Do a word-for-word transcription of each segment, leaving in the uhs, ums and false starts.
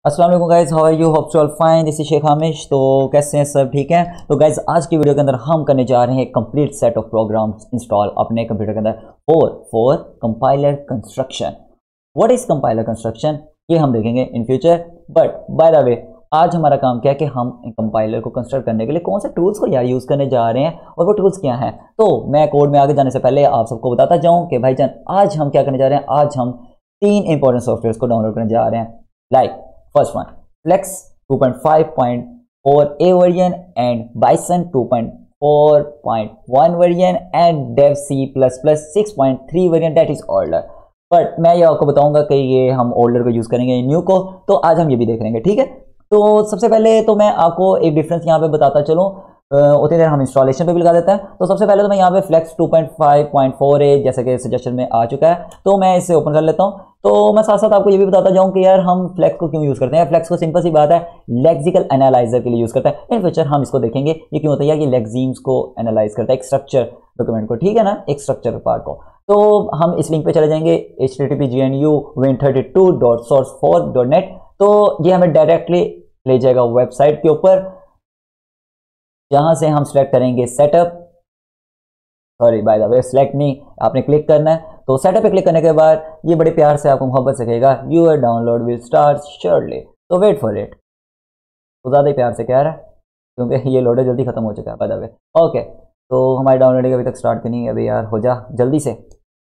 अस्सलाम वालेकुम guys, how are you? Hope so all fine. This is Sheikh Hamish. तो कैसे हैं सब? ठीक हैं? तो गाइस आज की वीडियो के अंदर हम करने जा रहे हैं complete set of programs install अपने कंप्यूटर के अंदर for for compiler construction. What is compiler construction ये हम देखेंगे in future. But by the way आज हमारा काम क्या है कि हम कंपाइलर को कंस्ट्रक्ट करने के लिए कौन से टूल्स को यार यूज़ करने जा रहे हैं और वो टूल्स क्या हैं। तो मैं कोड में आगे जाने से पहले आप सबको बताता जाऊं कि भाईजान आज हम क्या करने जा रहे हैं। आज हम तीन इंपॉर्टेंट सॉफ्टवेयर को डाउनलोड करने जा रहे हैं। Like first one Flex two point five point four A version and Bison two point four point one version and Dev C++ six point three version that is older। But मैं ये आपको बताऊंगा कि ये हम ओल्डर को use करेंगे new को, तो आज हम ये भी देख लेंगे। ठीक है, तो सबसे पहले तो मैं आपको एक डिफरेंस यहाँ पे बताता चलूँ, उतनी देर हम इंस्टॉलेशन पे भी लगा देते हैं। तो सबसे पहले तो मैं यहाँ पे flex two point five point four A जैसे कि सजेशन में आ चुका है, तो मैं इसे ओपन कर लेता हूँ। तो मैं साथ साथ आपको ये भी बताता जाऊँ कि यार हम फ्लेक्स को क्यों यूज़ करते हैं। फ्लेक्स को सिंपल सी बात है लेक्सिकल एनालाइजर के लिए यूज़ करते हैं। इन फ्यूचर हम इसको देखेंगे ये क्यों होता है कि लेक्सिम्स को एनालाइज करता है, एक स्ट्रक्चर डॉक्यूमेंट को, ठीक है ना, एक स्ट्रक्चर पार्ट को। तो हम इस लिंक पे चले जाएंगे H T T P G N U win thirty two dot source forge dot net. तो ये हमें डायरेक्टली ले जाएगा वेबसाइट के ऊपर, जहां से हम सेलेक्ट करेंगे setup. Sorry by the way select नहीं, आपने क्लिक करना है। तो सेटअप पे क्लिक करने के बाद ये बड़े प्यार से आपको मोहब्बत से कहेगा your download will start shortly, तो वेट फॉर इट। तो ज़्यादा ही प्यार से कह रहा है क्योंकि ये लोडर जल्दी खत्म हो चुका है बाय द वे। ओके, तो हमारी डाउनलोडिंग अभी तक स्टार्ट क्यों नहीं है? अभी यार हो जा जल्दी से।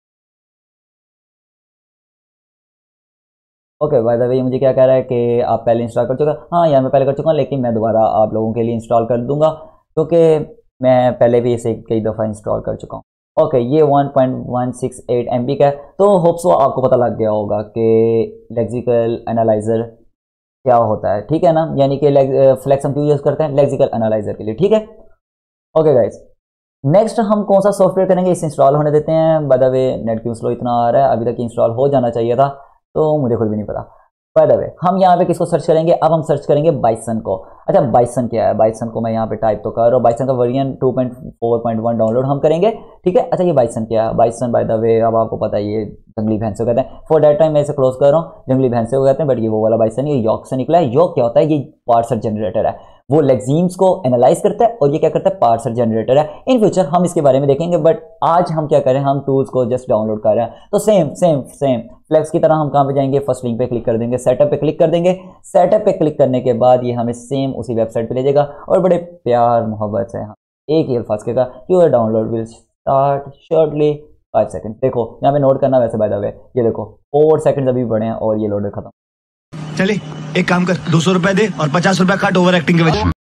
ओके बाय द वे मुझे क्या कह रहा है कि आप पहले इंस्टॉल कर चुका। हाँ यार मैं पहले कर चुका हूँ, लेकिन मैं दोबारा आप लोगों के लिए इंस्टॉल कर दूंगा क्योंकि मैं पहले भी इसे कई दफ़ा इंस्टॉल कर चुका हूँ। ओके, ये one point one six eight M B का है। तो होप्स वो आपको पता लग गया होगा कि लेक्सिकल एनालाइजर क्या होता है, ठीक है ना, यानी कि फ्लेक्स हम क्यों यूज़ करते हैं लेक्सिकल एनालाइजर के लिए, ठीक है। ओके गाइस, नेक्स्ट हम कौन सा सॉफ्टवेयर करेंगे, इसे इंस्टॉल होने देते हैं। बाय द वे नेट क्यों स्लो इतना आ रहा है, अभी तक इंस्टॉल हो जाना चाहिए था, तो मुझे खुद भी नहीं पता। बाय द वे हम यहाँ पे किसको सर्च करेंगे, अब हम सर्च करेंगे बाइसन को। अच्छा बाइसन क्या है, बाइसन को मैं यहाँ पे टाइप तो कर रहा हूँ। बाइसन का version two point four point one download हम करेंगे, ठीक है। अच्छा ये बाइसन क्या है, बाइसन बाय द वे अब आपको पता है ये जंगली भैंसे कहते हैं। फॉर दैट टाइम मैं इसे क्लोज कर रहा हूँ, जंगली भैंसे को कहते हैं, बट ये वो वाला बाइसन ये यॉर्क से निकला है। यॉर्क क्या होता है, ये पार्सर जनरेटर है, वो लेक्सिम्स को एनालाइज करता है और ये क्या करता है पार्सर जनरेटर है। इन फ्यूचर हम इसके बारे में देखेंगे, बट आज हम क्या करें, हम टूल्स को जस्ट डाउनलोड कर रहे हैं। तो सेम सेम सेम फ्लेक्स की तरह हम कहाँ पे जाएंगे, फर्स्ट लिंक पे क्लिक कर देंगे, सेटअप पे क्लिक कर देंगे। सेटअप पे क्लिक करने के बाद ये हमें सेम उसी वेबसाइट पे ले जाएगा और बड़े प्यार मोहब्बत से हम एक ही अल्फाज कहेगा your download will start shortly five second. देखो यहाँ पे नोट करना, वैसे बाय द वे ये देखो फोर सेकंड अभी बढ़े हैं और ये लोडर खत्म। चले एक काम कर, दो सौ रुपए दे और पचास रुपए काट ओवर एक्टिंग के वजह।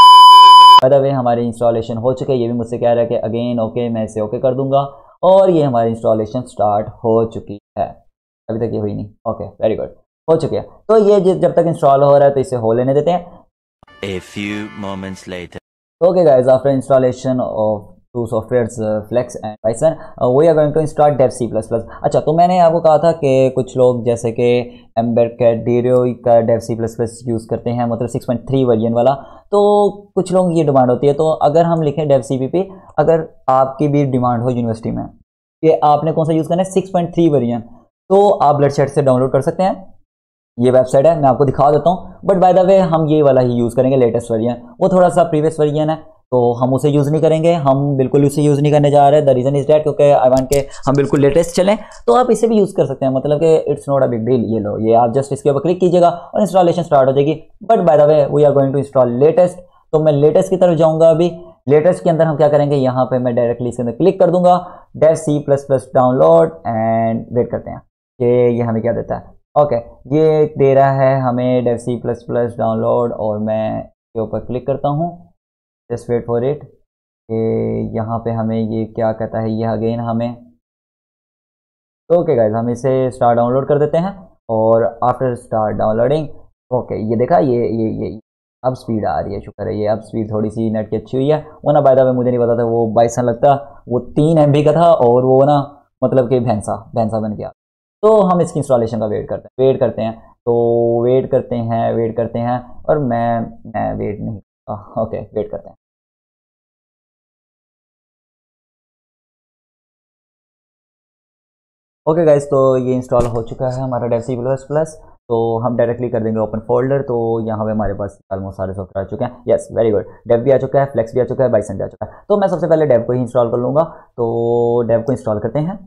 बाय द वे हमारी इंस्टॉलेशन हो चुके, ये भी मुझसे कह रहा है कि अगेन ओके, मैं इसे ओके कर दूंगा और ये हमारी इंस्टॉलेशन स्टार्ट हो चुकी है। अभी तक ये हुई नहीं, ओके वेरी गुड, हो चुकी है। तो ये जब तक इंस्टॉल हो रहा है तो इसे हो लेने देते हैं। A few moments later. Okay guys, after installation of two softwares uh, Flex and Bison, uh, we are going to install Dev C++। अच्छा तो मैंने आपको कहा था कि कुछ लोग जैसे कि एम्बेडकेट डीरो का Dev C++ यूज़ करते हैं, मतलब सिक्स पॉइंट थ्री वर्जन वाला। तो कुछ लोग ये डिमांड होती है, तो अगर हम लिखें Dev C P P, अगर आपकी भी डिमांड हो यूनिवर्सिटी में कि आपने कौन सा यूज़ करना है सिक्स पॉइंट थ्री वर्जन, तो आप ब्लड चैट से डाउनलोड कर सकते हैं। ये वेबसाइट है, मैं आपको दिखा देता हूँ, बट बाय द वे हम ये वाला ही यूज़ करेंगे, लेटेस्ट वर्जन। वो थोड़ा सा प्रीवियस वर्जन है तो हम उसे यूज़ नहीं करेंगे, हम बिल्कुल उसे यूज़ नहीं करने जा रहे हैं। द रीज़न इज डैट क्योंकि आई वांट के हम बिल्कुल लेटेस्ट चलें। तो आप इसे भी यूज़ कर सकते हैं, मतलब कि it's not a big deal. ये लो, ये आप जस्ट इसके ऊपर क्लिक कीजिएगा और इंस्टॉलेशन स्टार्ट हो जाएगी। But by the way we are going to install latest, तो मैं लेटेस्ट की तरफ जाऊँगा। अभी लेटेस्ट के अंदर हम क्या करेंगे, यहाँ पर मैं डायरेक्टली इसके अंदर क्लिक कर दूंगा, Dev C plus plus download, and wait करते हैं कि ये हमें क्या देता है। ओके okay, ये दे रहा है हमें Dev C plus plus download और मैं इसके ऊपर क्लिक करता हूँ, जस्ट वेट फॉर इट। यहाँ पे हमें ये क्या कहता है, ये अगेन हमें ओके गाइस हम इसे स्टार्ट डाउनलोड कर देते हैं और आफ्टर स्टार्ट डाउनलोडिंग ओके ये देखा, ये ये ये अब स्पीड आ रही है, शुक्र है ये अब स्पीड थोड़ी सी नेट की अच्छी हुई है। वो ना बाय द वे मुझे नहीं पता था वो बाईसन लगता, वो तीन एम बी का था और वो ना मतलब कि भैंसा भैंसा बन गया। तो हम इसकी इंस्टॉलेशन का वेट करते हैं वेट करते हैं तो वेट करते हैं वेट करते हैं और मैं मैं वेट नहीं ओके वेट करते हैं। ओके गाइस, तो ये इंस्टॉल हो चुका है हमारा डेव सी प्लस प्लस। तो हम डायरेक्टली कर देंगे ओपन फोल्डर। तो यहाँ पे हमारे पास ऑलमोस्ट सारे सॉफ्टवेयर आ चुके हैं। Yes, very good. डेव भी आ चुका है, फ्लेक्स भी आ चुका है, बाइसन भी आ चुका है। तो मैं सबसे पहले डेव को ही इंस्टॉल कर लूँगा। तो डेव को इंस्टॉल करते हैं।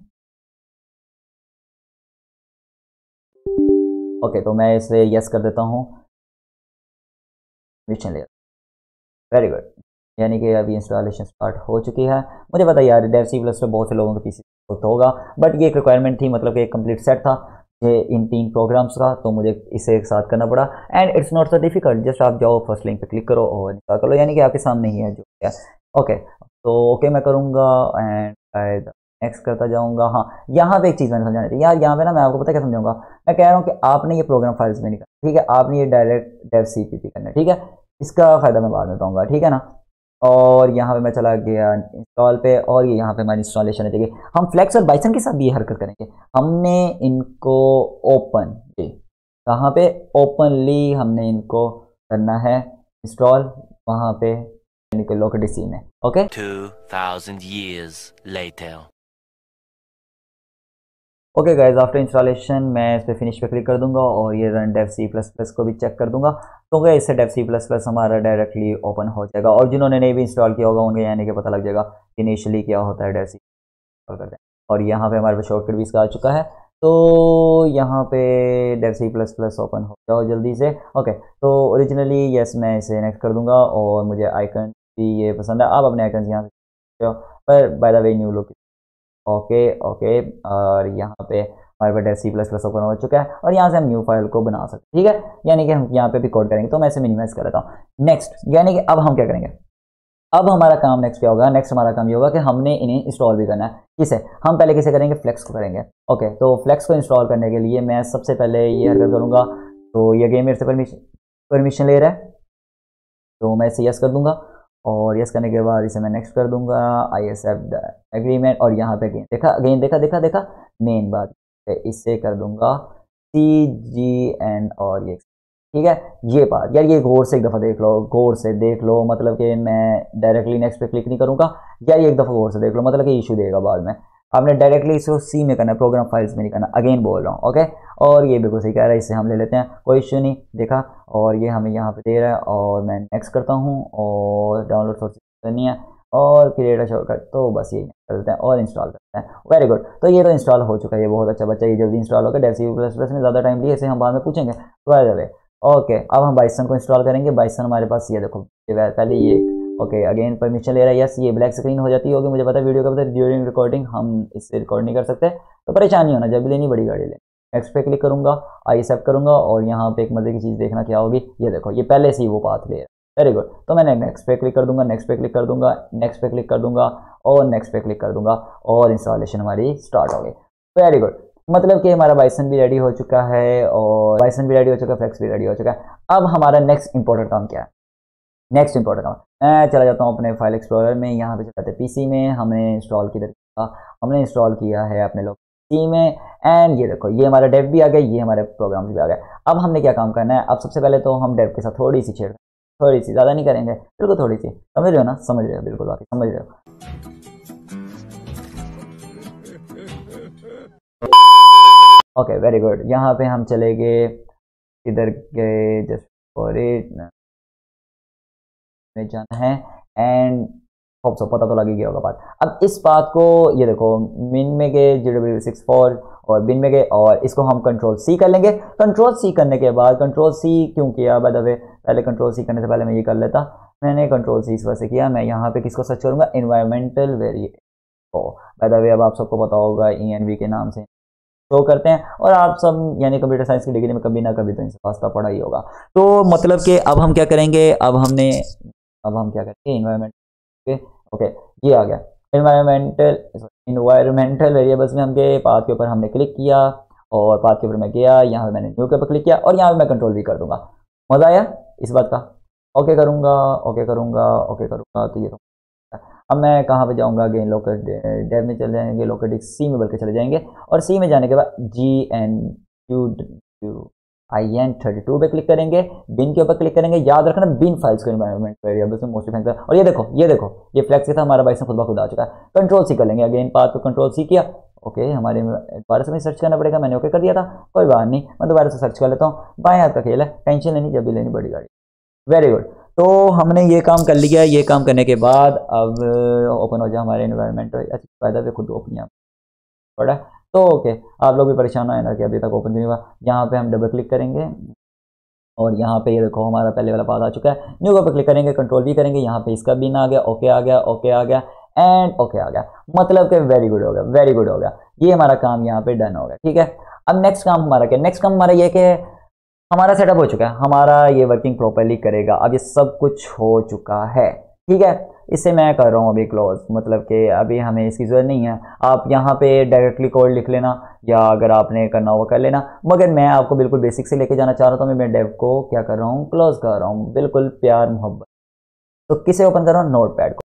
ओके, तो मैं इसे यस कर देता हूँ। मिशन लेयर, वेरी गुड। यानी कि अभी इंस्टॉलेशन स्टार्ट हो चुकी है। मुझे पता यार डेव सी प्लस में बहुत से लोगों के पीसी तो होगा, बट ये एक रिक्वायरमेंट थी, मतलब कि एक कंप्लीट सेट था ये इन तीन प्रोग्राम्स का, तो मुझे इसे एक साथ करना पड़ा। And it's not so difficult, just आप जाओ फर्स्ट लिंक पे क्लिक करो और इंस्टॉल कर लो, यानी कि आपके सामने ही है जो है। ओके, तो ओके मैं करूँगा एंड नेक्स्ट करता जाऊँगा। हाँ, यहाँ पे एक चीज़ मैंने समझानी थी यार। यहाँ पे ना मैं आपको पता क्या समझाऊंगा, मैं कह रहा हूँ कि आपने ये प्रोग्राम फाइल्स में नहीं करना, ठीक है, आपने ये direct Dev C P P करना है, ठीक है। इसका फ़ायदा मैं बाद में बताऊँगा, ठीक है ना। और यहाँ पे मैं चला गया इंस्टॉल पे, और ये यहाँ पे हमारी इंस्टॉलेशन है। देखिए हम फ्लेक्स और बाइसन के साथ भी ये हरकत करेंगे। हमने इनको ओपन कहाँ पे, ओपनली हमने इनको करना है इंस्टॉल वहाँ पे लोकल डी सी में। Okay, Two thousand years later. Okay guys, after installation मैं इस पर फिनिश पे क्लिक कर दूंगा और ये run Dev C plus plus को भी चेक कर दूंगा। तो गए इससे डेव सी प्लस प्लस हमारा डायरेक्टली ओपन हो जाएगा, और जिन्होंने नहीं भी इंस्टॉल किया होगा उनके यानी कि पता लग जाएगा इनिशियली क्या होता है डेव सी करते हैं। और यहाँ पे हमारे पास शॉर्टकट भी इसका आ चुका है। तो यहाँ पे Dev C plus plus open हो जाओ जल्दी से। ओके, तो ओरिजिनली यस मैं इसे नेक्स्ट कर दूंगा, और मुझे आइकन भी ये पसंद है। आप अपने आइकन यहाँ से, पर by the way new look. Okay okay, और यहाँ पे हमारे पास Dev C plus plus open हो चुका है, और यहाँ से हम न्यू फाइल को बना सकते हैं, ठीक है। यानी कि हम यहाँ पे भी कोड करेंगे, तो मैं इसे मिनिमाइज कर लेता हूँ। नेक्स्ट, यानी कि अब हम क्या करेंगे, अब हमारा काम नेक्स्ट क्या होगा, नेक्स्ट हमारा काम ये होगा कि हमने इन्हें इंस्टॉल भी करना है। किसे, हम पहले किसे करेंगे, फ्लेक्स को करेंगे। ओके, तो फ्लेक्स को इंस्टॉल करने के लिए मैं सबसे पहले ये हरकत करूँगा। तो ये गेम मेरे से परमिशन परमिशन ले रहा है, तो मैं इसे यस कर दूंगा, और यस करने के बाद इसे मैं नेक्स्ट कर दूंगा, आई एक्सेप्ट द एग्रीमेंट। और यहाँ पे अगेन देखा अगेन देखा देखा देखा मेन बात, इससे कर दूंगा सी जी एन, और ये ठीक है। ये बात यार, ये गौर से एक दफ़ा देख लो, गौर से देख लो, मतलब कि मैं डायरेक्टली नेक्स्ट पे क्लिक नहीं करूँगा यार, ये एक दफ़ा गौर से देख लो, मतलब कि इशू देगा बाद में। आपने डायरेक्टली इसको सी में करना है, प्रोग्राम फाइल्स में नहीं करना, अगेन बोल रहा हूँ। ओके, और ये बिल्कुल सही कह रहा है, इससे हम ले लेते हैं, कोई इशू नहीं। देखा, और ये हमें यहाँ पे दे रहा है, और मैं नेक्स्ट करता हूँ, और डाउनलोड सोर्स करनी है, और क्रिएट अ शॉर्टकट, तो बस यही कर देते हैं और इंस्टॉल करते हैं। वेरी गुड, तो ये तो इंस्टॉल हो चुका है, ये बहुत अच्छा बच्चा, ये जल्दी इंस्टॉल होगा। डेव सी प्लस प्लस में ज़्यादा टाइम लिया, इसे हम बाद में पूछेंगे। तो ओके, अब हम बाइसन को इंस्टॉल करेंगे। बाइसन हमारे पास ये देखो, ये पहले ये ओके अगेन परमिशन ले रहा है। यस, ये ब्लैक स्क्रीन हो जाती होगी, मुझे पता है वीडियो का पता है, ड्यूरिंग रिकॉर्डिंग हम इससे रिकॉर्ड नहीं कर सकते, तो परेशान नहीं होना, जब भी लेनी बड़ी गाड़ी ले। नेक्स्ट पे क्लिक करूंगा, आई एक्सेप्ट करूंगा, और यहाँ पे एक मजे की चीज़ देखना क्या होगी, ये देखो ये पहले से ही वो पाथ ले रहा है। वेरी गुड, तो मैंने नेक्स्ट पे क्लिक कर दूंगा, नेक्स्ट पे क्लिक कर दूंगा, नेक्स्ट पे क्लिक कर दूंगा, और नेक्स्ट पे क्लिक कर दूंगा, और इंस्टॉलेशन हमारी स्टार्ट हो गई। वेरी गुड, मतलब कि हमारा बाइसन भी रेडी हो चुका है, और बाइसन भी रेडी हो चुका है, फ्लेक्स भी रेडी हो चुका है। अब हमारा नेक्स्ट इंपॉर्टेंट काम क्या है, नेक्स्ट इंपॉर्टेंट काम, मैं चला जाता हूँ अपने फाइल एक्सप्लोरर में। यहाँ पे चलाते हैं पीसी में, हमने इंस्टॉल किधर किया, हमने इंस्टॉल किया है अपने लोग सी में। एंड ये देखो, ये हमारा डेव भी आ गया, ये हमारे प्रोग्राम भी आ गए। अब हमने क्या काम करना है, अब सबसे पहले तो हम डेव के साथ थोड़ी सी छेड़, थोड़ी सी, ज़्यादा नहीं करेंगे, बिल्कुल थोड़ी सी, समझ रहे हो ना, समझ रहे हो, बिल्कुल बाकी समझ रहे हो। ओके वेरी गुड, यहाँ पे हम चले गए, इधर गए, जस्ट फॉर इट में जाना है, एंड होप सो पता तो लग ही गया होगा बात। अब इस बात को ये देखो, मिन में गए जी डब्ल्यू सिक्स फोर, और बिन में गए, और इसको हम कंट्रोल सी कर लेंगे। कंट्रोल सी करने के बाद, कंट्रोल सी क्यों किया बाय द वे, पहले कंट्रोल सी करने से पहले मैं ये कर लेता, मैंने कंट्रोल सी इस वजह से किया, मैं यहाँ पे किसको सर्च करूँगा, environmental variable. By the way अब आप सबको पता होगा ई एन वी के नाम से शो करते हैं, और आप सब यानी कंप्यूटर साइंस की डिग्री में कभी ना कभी तो इनसे वास्ता पढ़ा ही होगा। तो मतलब कि अब हम क्या करेंगे, अब हमने अब हम क्या करेंगे, इन्वायरमेंट ओके ये आ गया, इन्वायरमेंटल इन्वायरमेंटल वेरिएबल्स में हम गए, पाथ के ऊपर हमने क्लिक किया, और पाथ के ऊपर मैं गया, यहाँ पे मैंने न्यू के ऊपर क्लिक किया, और यहाँ पे मैं कंट्रोल भी कर दूंगा। मज़ा आया इस बात का, ओके करूँगा, ओके करूँगा, ओके करूँगा। तो ये तो अब मैं कहाँ पे जाऊँगा, अगेन लोकल डेव में चले जाएंगे, लोकल सी में बल्कि चले जाएंगे, और सी में जाने के बाद G N U I N thirty two पे क्लिक करेंगे, बिन के ऊपर क्लिक करेंगे। याद रखना बिन फाइल्स को एनवायरमेंट वेरिएबल्स में मोस्टली फैक्टर। और ये देखो ये देखो ये फ्लेक्स था हमारा, बाइस में खुद ब खुद आ चुका है। कंट्रोल सी कर लेंगे, अगेन पाथ को कंट्रोल सी किया। ओके हमारे दोबारा से सर्च करना पड़ेगा, मैंने ओके कर दिया था, कोई बात नहीं, मैं दोबारा से सर्च कर लेता हूँ। बाएं हाथ का खेल है, टेंशन लेनी जब भी लेनी बड़ी गाड़ी। वेरी गुड, तो हमने ये काम कर लिया। ये काम करने के बाद अब ओपन हो जाए हमारे एनवायरमेंट, अच्छा फायदा भी खुद ओपन पड़ा। तो ओके आप लोग भी परेशान है ना कि अभी तक ओपन नहीं हुआ। यहाँ पे हम डबल क्लिक करेंगे और यहाँ पे ये देखो हमारा पहले वाला पाथ आ चुका है। न्यू पे क्लिक करेंगे, कंट्रोल भी करेंगे, यहाँ पे इसका बिन आ गया, ओके आ गया, ओके आ गया एंड ओके आ गया। मतलब कि वेरी गुड हो गया, वेरी गुड हो गया। ये हमारा काम यहाँ पे डन हो गया, ठीक है। अब नेक्स्ट काम हमारा क्या, नेक्स्ट काम हमारा ये कि हमारा सेटअप हो चुका है, हमारा ये वर्किंग प्रॉपरली करेगा। अब ये सब कुछ हो चुका है, ठीक है। इससे मैं कर रहा हूँ अभी क्लोज, मतलब कि अभी हमें इसकी ज़रूरत नहीं है। आप यहाँ पे डायरेक्टली कोड लिख लेना या अगर आपने करना होगा कर लेना, मगर मैं आपको बिल्कुल बेसिक से लेके जाना चाह रहा हूँ। तो मैं डेव को क्या कर रहा हूँ, क्लोज कर रहा हूँ, बिल्कुल प्यार मोहब्बत। तो किसे ओपन कर रहा हूँ, नोट पैड को।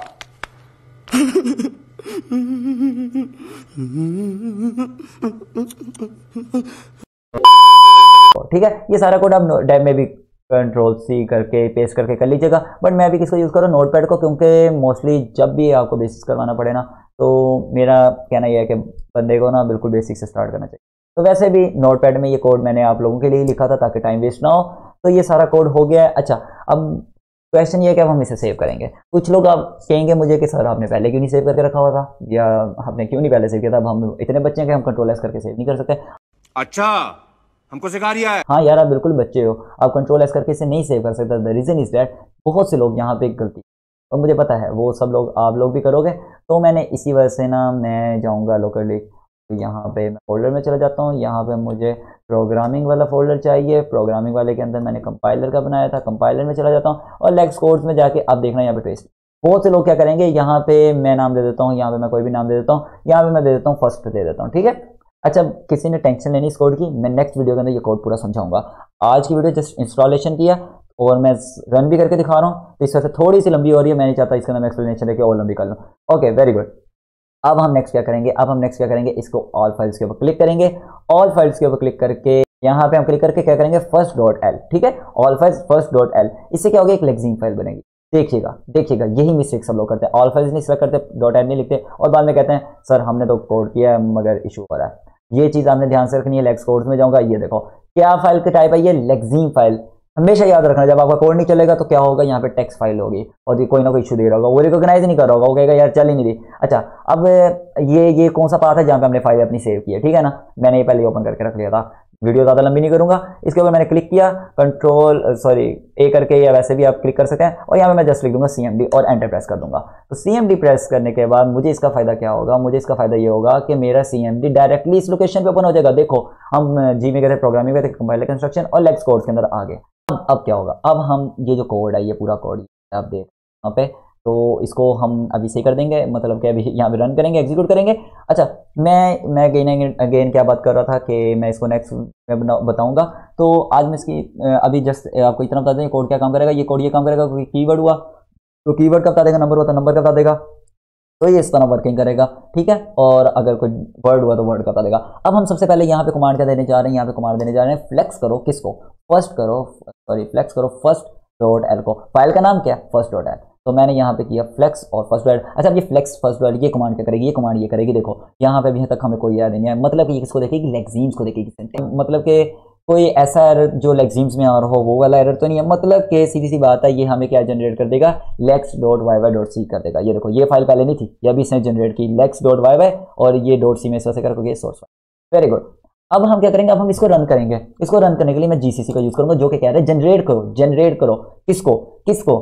ठीक है, ये सारा कोड आप डेव में भी कंट्रोल सी करके पेस्ट करके कर लीजिएगा। बट मैं भी किसको यूज़ कर रहा हूँ, नोटपैड को, क्योंकि मोस्टली जब भी आपको बेसिक्स करवाना पड़े ना, तो मेरा कहना यह है कि बंदे को ना बिल्कुल बेसिक से स्टार्ट करना चाहिए। तो वैसे भी नोटपैड में ये कोड मैंने आप लोगों के लिए लिखा था ताकि टाइम वेस्ट ना हो। तो ये सारा कोड हो गया है। अच्छा अब क्वेश्चन ये है कि अब हम इसे सेव करेंगे। कुछ लोग आप कहेंगे मुझे कि सर आपने पहले क्यों नहीं सेव करके रखा हुआ था, या आपने क्यों नहीं पहले सेव किया था। अब हम इतने बच्चे हैं कि हम कंट्रोल एस करके सेव नहीं कर सकते। अच्छा हमको सिखा रिया है। हाँ यार आप बिल्कुल बच्चे हो, आप कंट्रोल एस करके इसे नहीं सेव कर सकते। द रीज़न इज दैट बहुत से लोग यहाँ पे एक गलती, और मुझे पता है वो सब लोग आप लोग भी करोगे। तो मैंने इसी वजह से ना मैं जाऊँगा लोकली, तो यहाँ पे मैं फोल्डर में चला जाता हूँ। यहाँ पे मुझे प्रोग्रामिंग वाला फोल्डर चाहिए, प्रोग्रामिंग वाले के अंदर मैंने कंपाइलर का बनाया था, कंपाइलर में चला जाता हूँ और लेक्स कोड्स में जाके आप देखना यहाँ पे पेस्ट। बहुत से लोग क्या करेंगे, यहाँ पे मैं नाम दे देता हूँ, यहाँ पे मैं कोई भी नाम दे देता हूँ, यहाँ पे मैं दे देता हूँ फर्स्ट दे देता हूँ, ठीक है। अच्छा किसी ने टेंशन लेनी इस कोड की, मैं नेक्स्ट वीडियो के अंदर ये कोड पूरा समझाऊंगा। आज की वीडियो जस्ट इंस्टॉलेशन किया और मैं रन भी करके दिखा रहा हूँ, तो इस वजह से थोड़ी सी लंबी हो रही है। मैं नहीं चाहता इसके अंदर मैं एक्सप्लेनेशन लेके और लंबी कर लूँ। Okay very good. अब हम नेक्स्ट क्या करेंगे, अब हम नेक्स्ट क्या करेंगे, इसको ऑल फाइल्स के ऊपर क्लिक करेंगे। ऑल फाइल्स के ऊपर क्लिक करके यहाँ पे हम क्लिक करके क्या करेंगे, फर्स्ट डॉट एल, ठीक है। All files first dot L, इससे क्या होगा, एक लेक्सिम फाइल बनेगी। देखिएगा देखिएगा यही मिस्टेक सब लोग करते हैं, ऑल फाइल्स नहीं सिलेक्ट करते, डॉट एल नहीं लिखते और बाद में कहते हैं सर हमने तो कोड किया है मगर इशू हो रहा है। ये चीज़ आपने ध्यान से रखनी है। लेक्स कोड्स में जाऊंगा, ये देखो क्या फाइल का टाइप है, ये लेक्सिम फाइल। हमेशा याद रखना जब आपका कोड नहीं चलेगा तो क्या होगा, यहाँ पे टेक्स्ट फाइल होगी और ये कोई ना कोई इशू दे रहा होगा, वो रिकॉग्नाइज नहीं कर रहा होगा, वो कहेगा यार चल ही नहीं रही। अच्छा अब ये ये कौन सा पाथ है जहाँ पे हमने फाइल अपनी सेव की है, ठीक है ना। मैंने ये पहले ओपन करके रख लिया था, वीडियो ज़्यादा लंबी नहीं करूंगा। इसके ऊपर मैंने क्लिक किया, कंट्रोल सॉरी ए करके, या वैसे भी आप क्लिक कर सकते हैं और यहाँ पे मैं जस्ट लिख दूंगा सी एम डी और एंटर प्रेस कर दूंगा। तो सी एम डी प्रेस करने के बाद मुझे इसका फायदा क्या होगा, मुझे इसका फायदा ये होगा कि मेरा सी एम डी डायरेक्टली इस लोकेशन पे ओपन हो जाएगा। देखो हम जी में गए थे, प्रोग्रामिंग में थे, कंपाइलर कंस्ट्रक्शन और लेक्स कोड्स के अंदर आ गए। अब अब क्या होगा, अब हम ये जो कोड है ये पूरा कोड आप देख यहाँ पे, तो इसको हम अभी सही कर देंगे, मतलब कि अभी यहाँ पे रन करेंगे, एग्जीक्यूट करेंगे। अच्छा मैं मैं अगेन अगेन क्या बात कर रहा था कि मैं इसको नेक्स्ट में बताऊंगा। तो आज मैं इसकी अभी जस्ट आपको इतना बता दें कोड क्या काम करेगा। ये कोड ये काम करेगा, कोई कीवर्ड हुआ तो कीवर्ड का बता देगा, नंबर हुआ तो नंबर का बता देगा, तो ये इस तरह वर्किंग करेगा, ठीक है। और अगर कोई वर्ड हुआ तो वर्ड का बता देगा। अब हम सबसे पहले यहाँ पे कमांड क्या देने जा रहे हैं, यहाँ पे कमांड देने जा रहे हैं फ्लेक्स करो, किसको, फर्स्ट करो, सॉरी फ्लेक्स करो फर्स्ट डॉट एल को। फाइल का नाम क्या है, फर्स्ट डॉट एल। तो मैंने यहाँ पे किया फ्लेक्स और फर्स्ट डॉट। अच्छा अब ये फ्लेक्स फर्स्ट डॉट ये कमांड क्या करेगी, ये कमांड ये करेगी, देखो यहाँ पे अभी तक हमें कोई याद नहीं है, मतलब कि ये किसको देखेगी, लेक्सिम्स को देखेगी। मतलब कि कोई ऐसा एरर जो लेक्सिम्स में आ रहा हो वो वाला एरर तो नहीं है, मतलब कि सीधी सी बात है, ये हमें क्या जनरेट कर देगा, lex dot Y Y dot C कर देगा। ये देखो ये फाइल पहले नहीं थी, ये अभी इसने जनरेट की, लेक्स डॉट वाई वाई और ये डॉट सी में इस वजह से करके सोर्स फाइल। Very good. अब हम क्या करेंगे, अब हम इसको रन करेंगे। इसको रन करने के लिए मैं जीसीसी का यूज करूंगा, जो कि कह रहे हैं जनरेट करो, जनरेट करो किसको, किसको,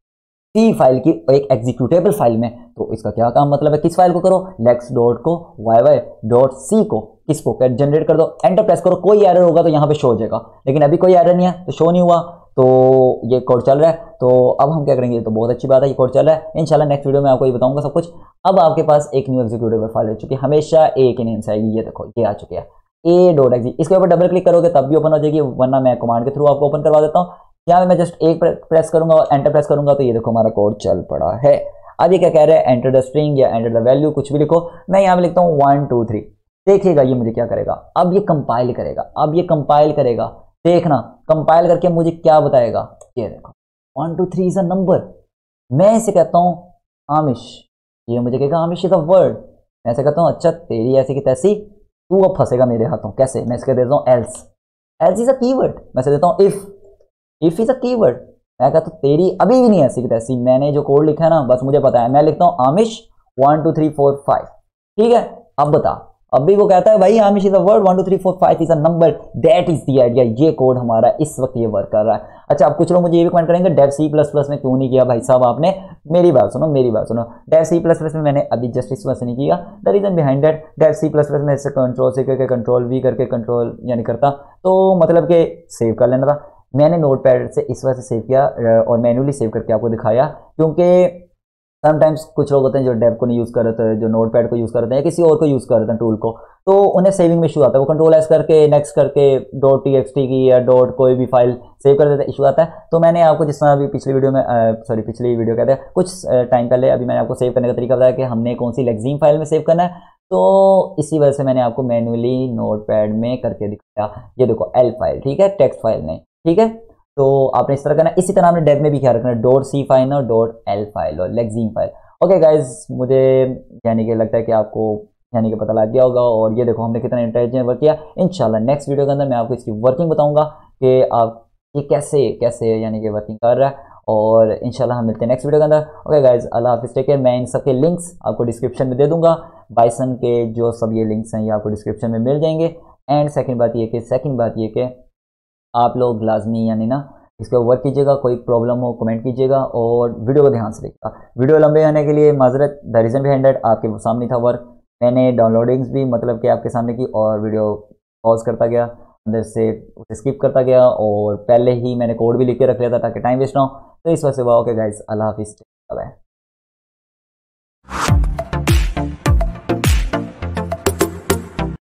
सी फाइल की एक एग्जीक्यूटेबल फाइल में। तो इसका क्या काम मतलब है, किस फाइल को करो, लेक्स डॉट को वाई वाई डॉट सी को, किसको जनरेट कर दो, एंटर प्रेस करो। कोई एरर होगा तो यहाँ पे शो हो जाएगा, लेकिन अभी कोई एरर नहीं है तो शो नहीं हुआ, तो ये कोड चल रहा है। तो अब हम क्या करेंगे, तो बहुत अच्छी बात है, ये कोड चल रहा है। इंशाल्लाह नेक्स्ट वीडियो में आपको ये बताऊंगा सब कुछ। अब आपके पास एक न्यू एग्जीक्यूटेबल फाइल है, चूंकि हमेशा ए के नेम से आएगी, ये देखो ये आ चुकी है ए डॉट एक्स। इसके ऊपर डबल क्लिक करोगे तब भी ओपन हो जाएगी, वरना मैं कमांड के थ्रू आपको ओपन करवा देता हूँ। यहाँ पे मैं जस्ट एक प्रेस करूंगा और एंटर प्रेस करूंगा तो ये देखो हमारा कोड चल पड़ा है। अब ये क्या कह रहा है, एंटर द स्ट्रिंग या एंटर द वैल्यू, कुछ भी लिखो। मैं यहाँ पे लिखता हूँ वन टू थ्री। देखिएगा ये मुझे क्या करेगा, अब ये कंपाइल करेगा, अब ये कंपाइल करेगा। देखना कंपाइल करके मुझे क्या बताएगा। ये देखो one two three is a number. मैं इसे कहता हूँ आमिश, ये मुझे कहेगा आमिश इज अ वर्ड। मैं ऐसे कहता हूँ अच्छा तेरी ऐसी की तैसी, तू अब फंसेगा मेरे हाथों। कैसे? मैं इसके देता हूँ else. Else is a keyword. मैं इसे देता हूँ if. If is a keyword. मैं कहता हूँ तेरी अभी भी नहीं ऐसी की तैसी। मैंने जो कोड लिखा है ना बस मुझे पता है। मैं लिखता हूँ Amish one two three four five. ठीक है, अब बता। अब भी वो कहता है भाई Amish is a word, one two three four five is a number, that is the idea. ये कोड हमारा इस वक्त ये वर्क कर रहा है। अच्छा, अब कुछ लोग मुझे ये भी कमेंट करेंगे डेव सी प्लस प्लस में क्यों नहीं किया भाई साहब आपने। मेरी बात सुनो, मेरी बात सुनो। डेव सी प्लस प्लस में मैंने अभी जस्ट इस वजह से नहीं किया। The reason behind that, Dev C plus plus में इससे कंट्रोल से करके कंट्रोल वी करके कंट्रोल यानी करता तो मतलब कि सेव कर लेना था। मैंने नोट पैड से इस वजह से सेव किया और मैन्युअली सेव करके आपको दिखाया, क्योंकि समटाइम्स कुछ लोग होते हैं जो डेव को नहीं यूज़ कर रहे थे, जो नोट पैड को यूज़ कर रहे हैं या किसी और को यूज़ कर रहे हैं टूल को, तो उन्हें सेविंग में इशू आता है। वो कंट्रोल एस करके नेक्स्ट करके डॉट टी एक्स टी की या डॉट कोई भी फाइल सेव कर देते हैं, इशू आता है। तो मैंने आपको जिस तरह अभी पिछली वीडियो में सॉरी पिछली वीडियो कहते हैं कुछ टाइम पहले अभी मैंने आपको सेव करने का तरीका बताया कि हमने कौन सी लेक्सिम फाइल में सेव करना है। तो इसी वजह से मैंने आपको मैन्युअली नोट पैड में करके दिखाया। ये देखो एल फाइल, ठीक है, टेक्स्ट फाइल नहीं, ठीक है। तो आपने इस तरह करना है। इसी तरह आपने डेव में भी क्या रखना है, डॉट सी फाइल और डॉट एल फाइल और लेक्सिम फाइल। ओके गाइज, मुझे यानी कि लगता है कि आपको यानी कि पता लग गया होगा। और ये देखो हमने कितना इंटेलिजेंट वर्क किया। इंशाल्लाह नेक्स्ट वीडियो के अंदर मैं आपको इसकी वर्किंग बताऊंगा कि आप ये कैसे कैसे यानी कि वर्किंग कर रहा है। और इंशाल्लाह हम मिलते हैं नेक्स्ट वीडियो के अंदर। ओके गाइज, अल्लाह हाफिज़, टेक केयर। मैं इन सब के लिंक्स आपको डिस्क्रिप्शन में दे दूंगा। बाइसन के जो सब ये लिंक्स हैं ये आपको डिस्क्रिप्शन में मिल जाएंगे। एंड सेकेंड बात ये कि सेकेंड बात ये कि आप लोग लाजमी यानी ना इसके वर्क कीजिएगा। कोई प्रॉब्लम हो कमेंट कीजिएगा और वीडियो को ध्यान से देखिएगा। वीडियो लंबे होने के लिए माजरत, द रीज़न बिहाइंड दैट आपके सामने था वर्क। मैंने डाउनलोडिंग्स भी मतलब कि आपके सामने की और वीडियो पॉज करता गया, अंदर से उसे स्किप करता गया और पहले ही मैंने कोड भी लिख के रख लिया था ताकि टाइम वेस्ट ना हो। तो इस वजह से वाह। ओके गाइस, अल्लाह हाफिज़, बाय।